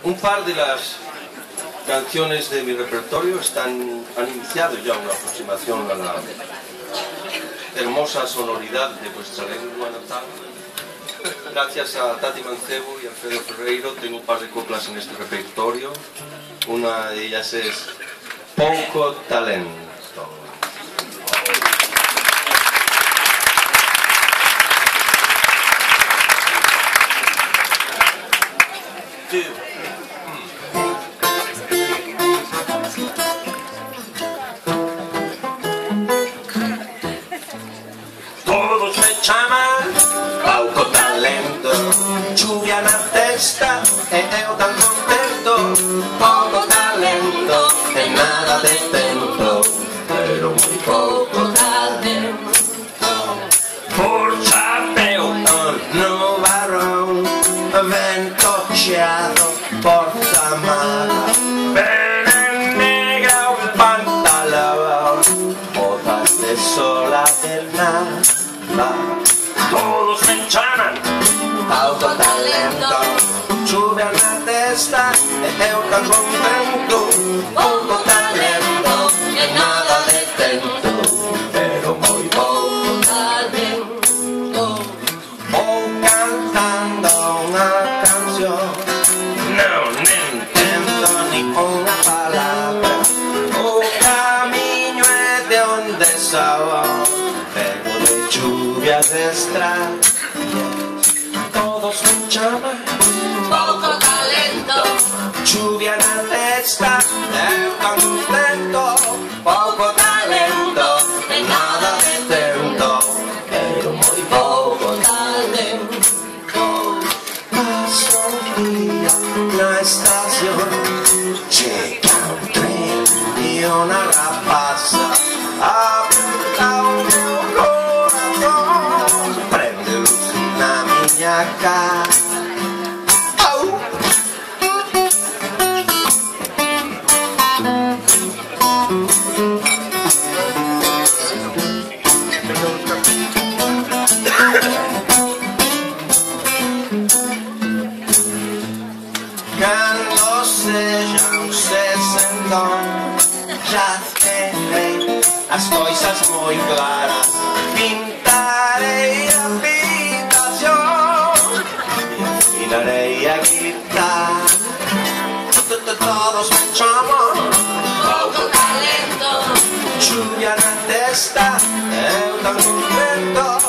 Un par de las canciones de mi repertorio han iniciado ya una aproximación a la hermosa sonoridad de vuestra lengua natal. Gracias a Tati Mancebo y Alfredo Ferreiro tengo un par de coplas en este repertorio. Una de ellas es Pouco Talento. Todos me chaman pouco talento, chuvia na testa e eu tan contento. Pouco talento e nada de tento, pero moi pouco talento. Por chapeu no barrón, vento cheado por chamada, pene negra un pantalón, botas de sola del nada. Todos me chaman pouco talento, chuvia na testa e eu tan contento. Pouco talento e nada de tento, pero moi pouco talento. Vou cantando unha canción, non entendo ni unha palabra. O camiño é de onde soy, vengo de lluvias extrañas. Todos me chaman pouco talento, chuvia na testa, eu tan contento. Pouco talento e nada de tento, pero moi pouco talento. Paso un día na estación, chega un tren e unha rapaza apunta o meu corazón, prende luz na miña cara. Cando sexa un sesentón, xa terei as coisas moi claras. Pintarei a habitación e afinarei a guitarra. Todos me chaman pouco talento, chuvia na testa, eu tan contento.